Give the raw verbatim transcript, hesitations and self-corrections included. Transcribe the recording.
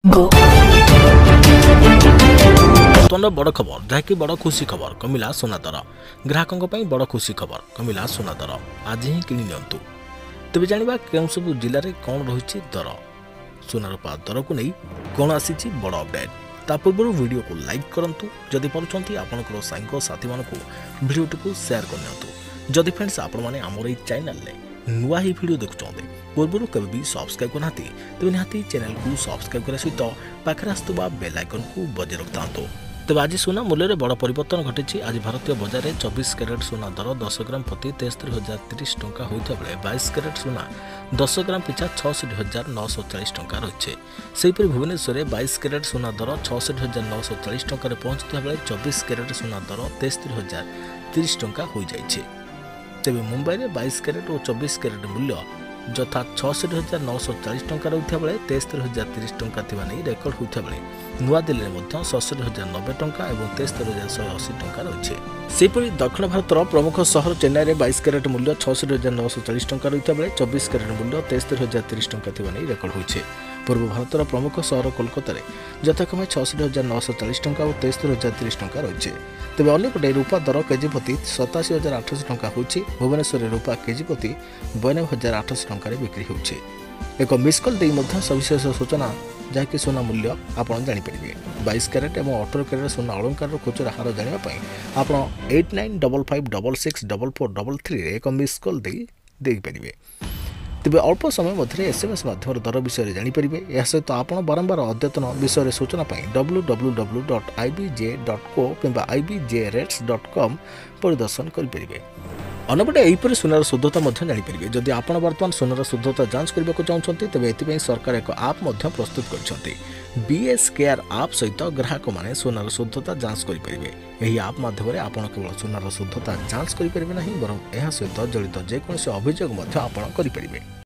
बर्तमान बड़ खबर जहाँकि बड़ खुशी खबर कमिला सोना दर ग्राहकों बड़ खुशी खबर कमिला सोना दर आज ही किणी नियंतु तेज जाना केउं सब जिले में कौन रही दर सोनार पा दर को नहीं कौन आसी बड़ अपडेट ता पूर्व वीडियो को लाइक करंतु जदि पारुछंती आपनकर सांग साथी मानकु वीडियोटी को शेयर करनियंतु जदि फ्रेंड्स आपण माने हमर ई चैनल ले नुआ ही वीडियो देखुछंते पूर्व केबे भी सब्सक्राइब करनाती तेबे निहाती चैनल को सब्सक्राइब करा सहित पाखरे आस्तुबा बेल आइकन को बजे रखतांतो। तेज आज सोना मूल्य में बड़ परिवर्तन घटी। आज भारतीय बजार में चौबीस कैरेट सोना दर दस ग्राम प्रति तेस्तरी हजार तीस टंका होता बेले बाईस कैरेट सोना दस ग्राम पिछा छठ हजार नौश चालीस टंका रही है। भुवनेश्वर में बाईस कैरेट सोना दर छठ हजार नौश चालीस टंका पहुंचुता बेले चौबीस कैरेट सोना दर तेस्तरी हजार तीस टंका हो जाए। तेज मुंबई में बाईस कैरेट और चौबीस कैरेट मूल्य जथा छठ हजार नौश चालीस टंका रही बेले तेस्तरी हजार तीस टंका नहीं रेकर्ड होता बेले नुआदिल्ली में सड़सठ हजार नब्बे टंका और तेस्तरी हजार शहे अशी टंका रही है। सेपरी दक्षिण भारतर प्रमुख सहर चेन्नई में बाईस कैरेट मूल्य छठ हजार नौश चालीस टंका रही बेले चौबीस कैरेट मूल्य तेस्तरी हजार तीस टंका नहीं रेकर्ड होती है। पूर्व भारतर प्रमुख सहर कोलकाता यथाक्रमे छठ हजार नौश चालीस टंका और तेस्तरी हजार तीस टंका रही है। तेज अंपटे रूपा दर केजी प्रति सताशी हजार आठश टंका होची। भुवनेश्वर में रूपा केजी प्रति बयानबे हजार आठश टंका बिक्री होची। एक मिस कल दे सविशेष सूचना जहाँकि सोना मूल्य आपड़ जानीपर बाईस कैरेट और अठर कैरेट सोना अलंकार खुचरा हार जानापी आप eight nine double five double six double four double three एक मिस कल देपारे। तेज अल्प समय मध्य एसएमएस माध्यम दर विषय जानीपर यह सहित आप बारंबार अद्यतन विषय सूचना W W W dot I B J dot co कि आई बी जे रेट्स डट कम परिदर्शन करेंगे। अनपटे यहीपरि सोनार शुद्धता जानीपर जदि आप बर्तमान सोनार शुद्धता जांच करने को चाहते तेज एथि सरकार एक आप प्रस्तुत कर बीएसआर आप सहित ग्राहक माने सोनार शुद्धता जांच करेंगे। यही आप माध्यम आप केवल सोनार शुद्धता जांच करेंगे ना बरं यह सहित जड़ित जेकोसी अभियोग करेंगे।